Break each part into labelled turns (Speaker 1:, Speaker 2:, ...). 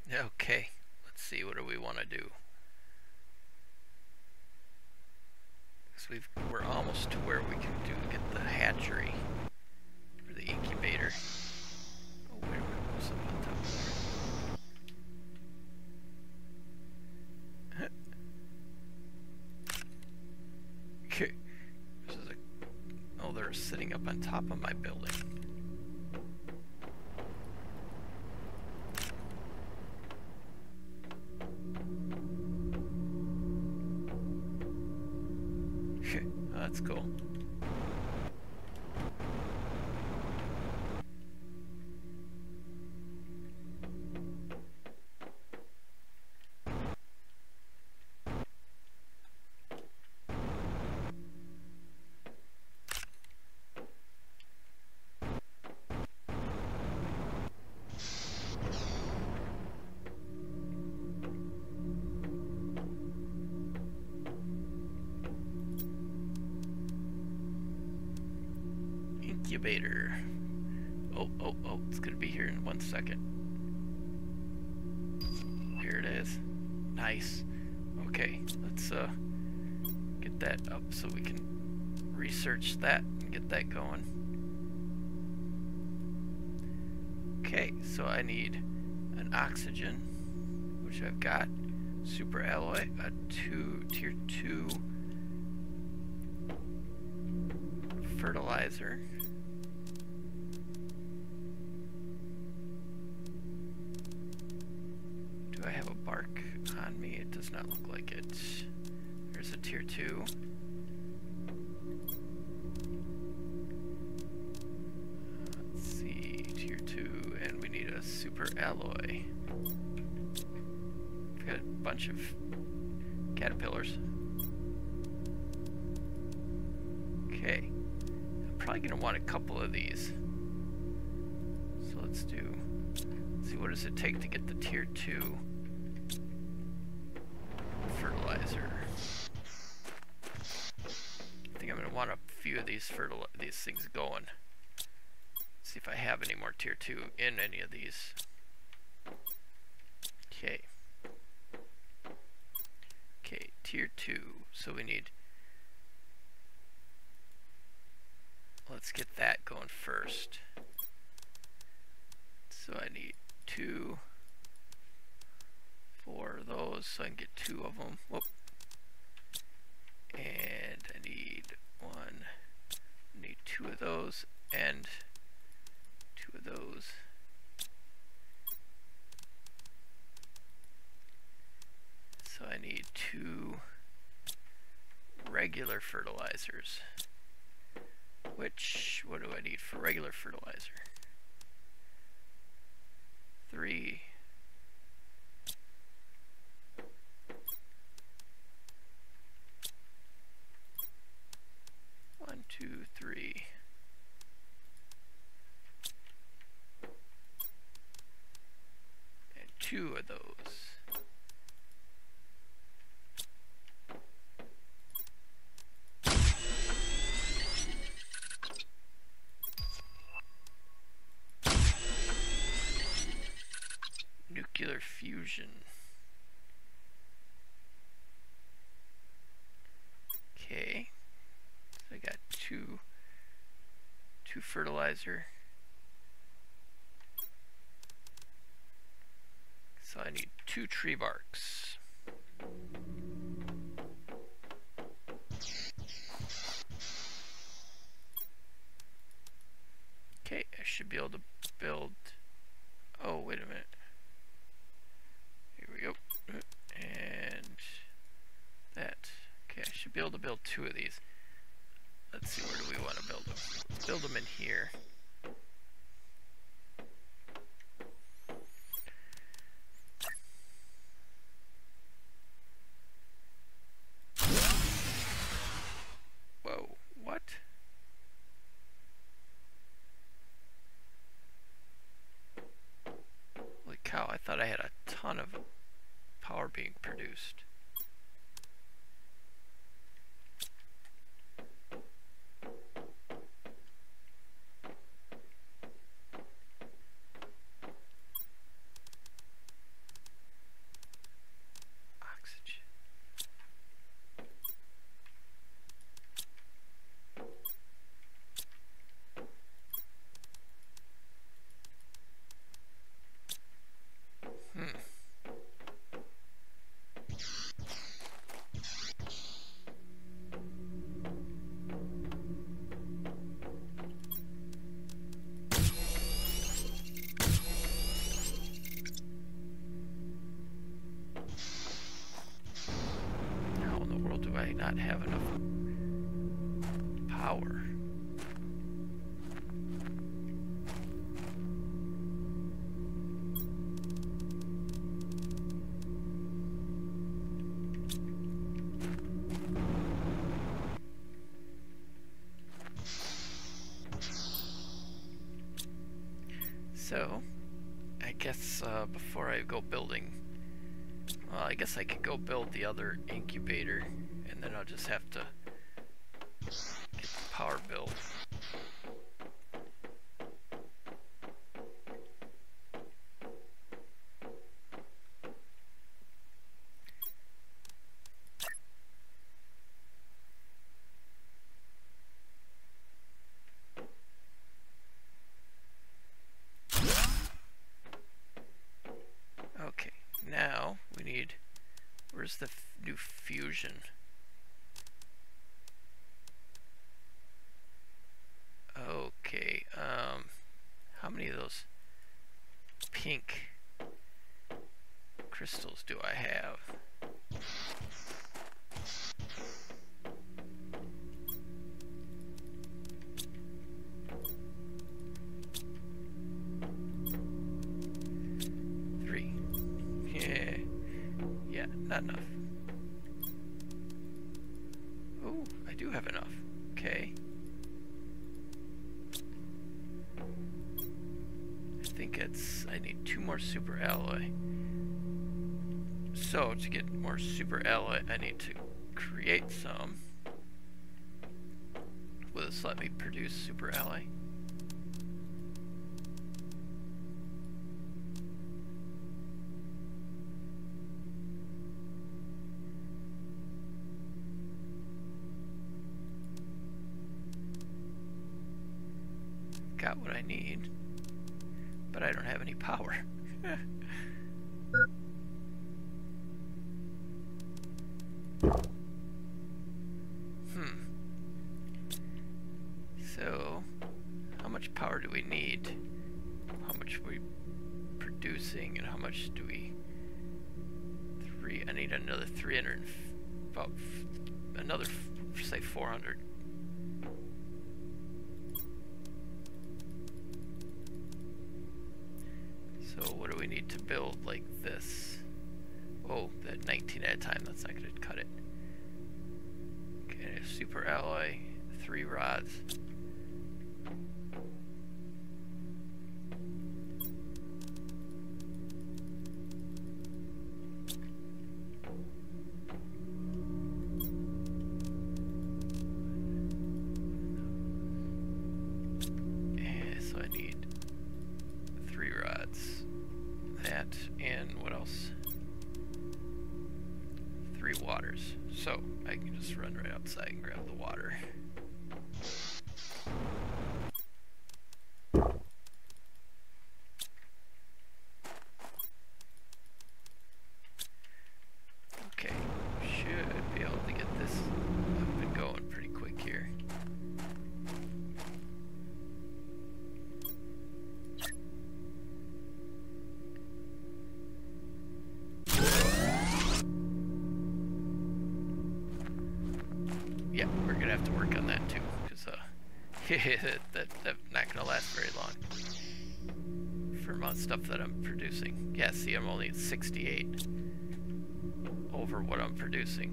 Speaker 1: Okay, let's see, what do we want to do? Because we're almost to where we can get the hatchery for the incubator. Oh, wait a minute, what's up on top of there? Okay, this is a... Oh, they're sitting up on top of my building. That's cool. Incubator. Oh, it's gonna be here in 1 second. Here it is. Nice. Okay, let's get that up so we can research that and get that going. Okay, so I need an oxygen, which I've got. Super alloy, a tier 2 fertilizer. Do I have a bark on me? It does not look like it. There's a tier 2. Let's see, tier 2, and we need a super alloy. We've got a bunch of caterpillars. Okay, I'm probably going to want a couple of these. So let's see, what does it take to get the tier 2 fertilizer? I think I'm going to want a few of these things going. See if I have any more tier 2 in any of these. Okay. Okay, tier 2. So we need... Let's get that going first. So I need 4 of those, so I can get 2 of them. Whoop. And I need 2 of those, and 2 of those. So I need 2 regular fertilizers. Which, what do I need for regular fertilizer? 3. 1, 2, 3. And 2 of those. Nuclear fusion. Okay. So I got 2 fertilizer. So I need 2 tree barks. Okay, I should be able to build... Oh, wait a minute. Here we go. And that. Okay, I should be able to build 2 of these. Let's see, where do we want to build them? Let's build them in here. Whoa, what? Holy cow, I thought I had a ton of power being produced. I not have enough power? So, I guess before I go building, well, I guess I could go build the other incubator, and then I'll just have to get the power built. Okay, now we need, where's the new fusion? Okay, how many of those pink crystals do I have? Not enough. Oh, I do have enough. Okay. I think I need 2 more super alloy. So, to get more super alloy, I need to create some. Will this let me produce super alloy? Got what I need, but I don't have any power. So, how much power do we need? How much are we producing, and how much do we... I need another 300, about another, say 400. So what do we need to build like this? Oh, that 19 at a time, that's not going to cut it. Okay, super alloy, 3 rods. So I need 3 rods. That, and what else? 3 waters. So I can just run right outside and grab the water. Okay, should be able to get this up and going pretty quick here. Yeah, we're gonna have to work on that too, because that's not gonna last very long for amount of stuff that I'm producing. Yeah, see, I'm only at 68 over what I'm producing.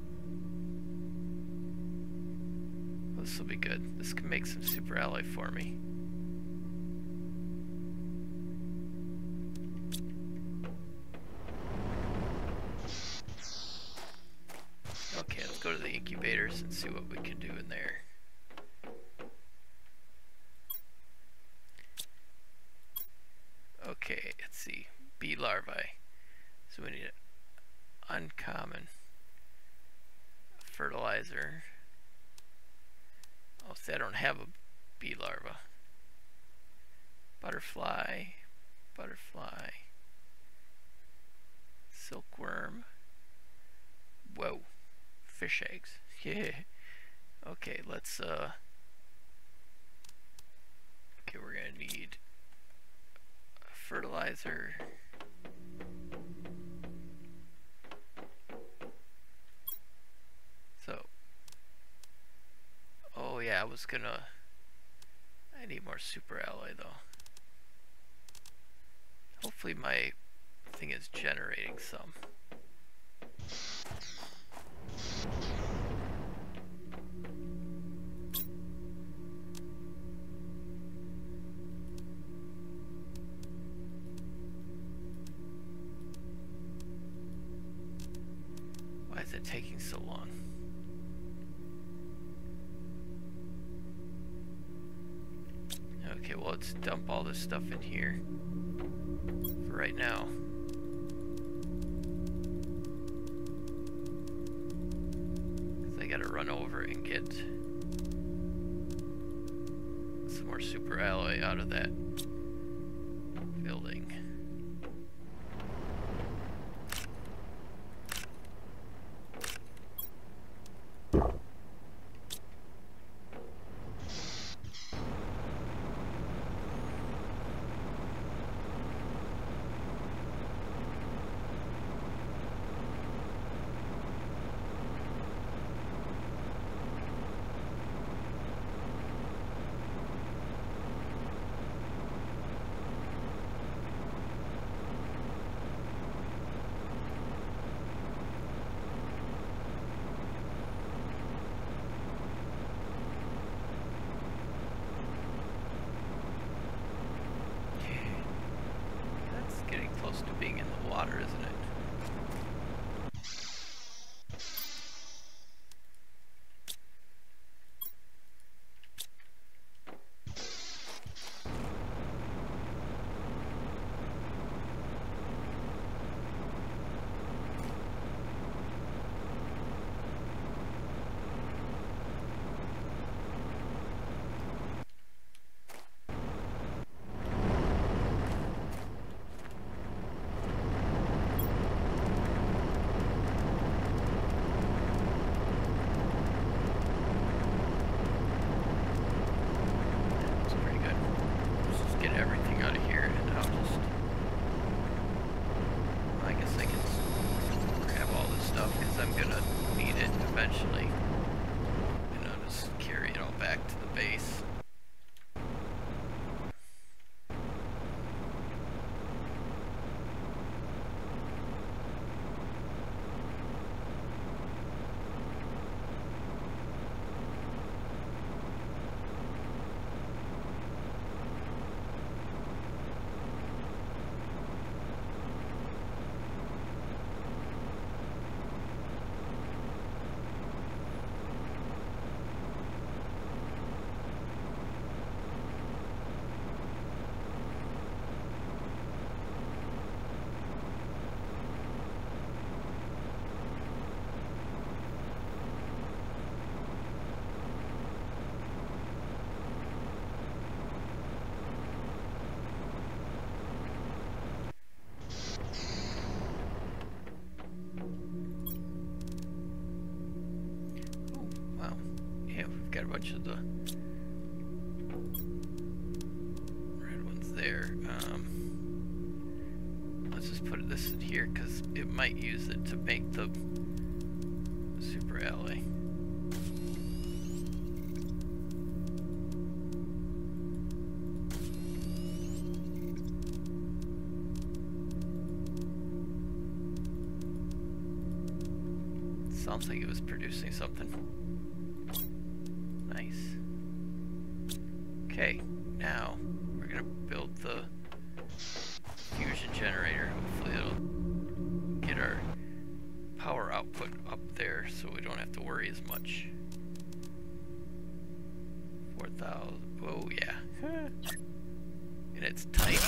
Speaker 1: This will be good. This can make some super alloy for me. Okay, let's go to the incubators and see what we can do in there. Okay, let's see. Bee larvae. So we need an uncommon fertilizer. Oh, see, I don't have a bee larva. Butterfly. Butterfly. Silkworm. Whoa. Fish eggs. Yeah. Okay, let's okay, we're gonna need a fertilizer. was gonna... I need more super alloy though. Hopefully my thing is generating some. Why is it taking so long? Okay, well, let's dump all this stuff in here for right now. Because I gotta run over and get some more super alloy out of that building. Close to being in the water, isn't it? Got a bunch of the red ones there. Let's just put this in here because it might use it to make the super alloy. Sounds like it was producing something. Nice. Okay, now we're gonna build the fusion generator. Hopefully it'll get our power output up there so we don't have to worry as much. 4,000. Oh yeah. And it's tight.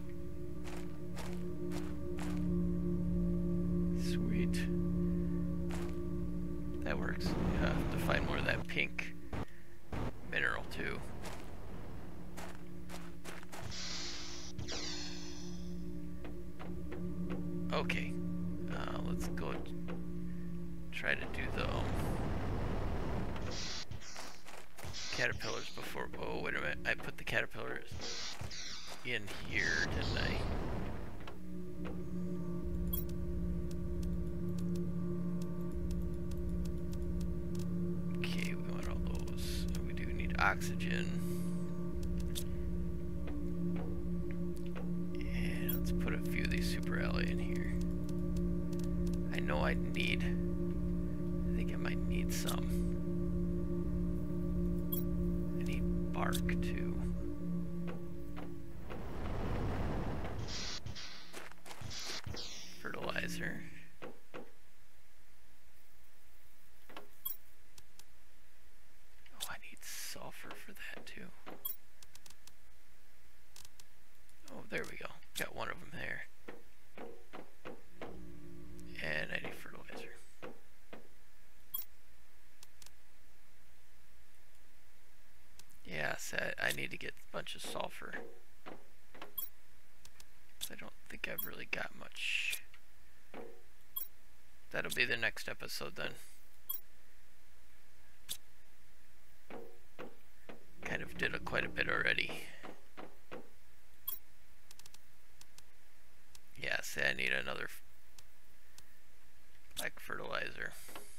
Speaker 1: Sweet. That works. Yeah, I have to find more of that pink mineral too. Okay, let's go try to do the caterpillars before. Oh, wait a minute! I put the caterpillars in here, didn't I? oxygen. And let's put a few of these super alloy in here. I know I think I might need some. I need bark too. Fertilizer. Oh, I need sulfur for that too. Oh, there we go. Got one of them there. And I need fertilizer. Yes, I need to get a bunch of sulfur. I don't think I've really got much. That'll be the next episode then. Kind of did quite a bit already. Yes, I need another black fertilizer.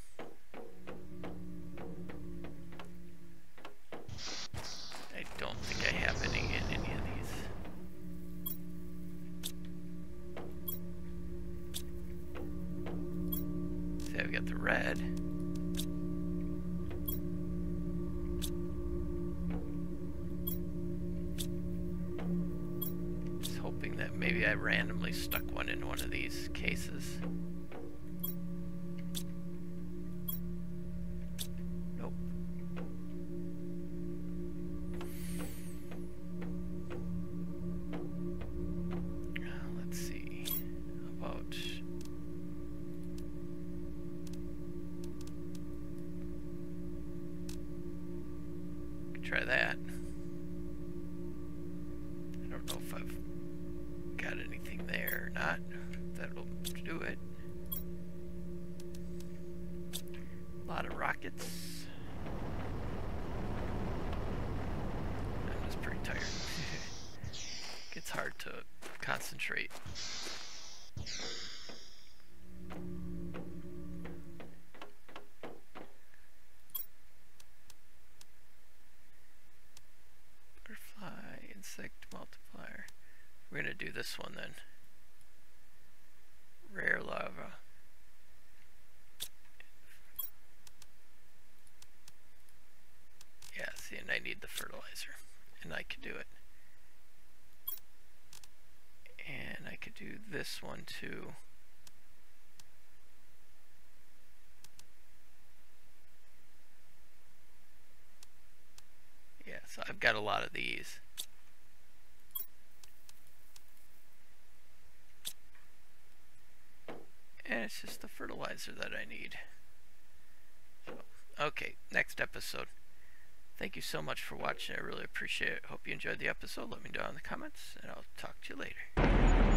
Speaker 1: I don't think I have any in any of these. See, I've got the red. Just hoping that maybe I randomly stuck one in one of these cases. Nope. Let's see. How about try that. I don't know if I've got anything there or not. That'll do it. A lot of rockets. I'm just pretty tired. It's hard to concentrate. Butterfly, insect multiplier. We're gonna do this one then. Rare lava. Yeah, see, and I need the fertilizer. And I could do it. And I could do this one too. Yeah, so I've got a lot of these. And it's just the fertilizer that I need. So, okay, next episode. Thank you so much for watching. I really appreciate it. Hope you enjoyed the episode. Let me know in the comments, and I'll talk to you later.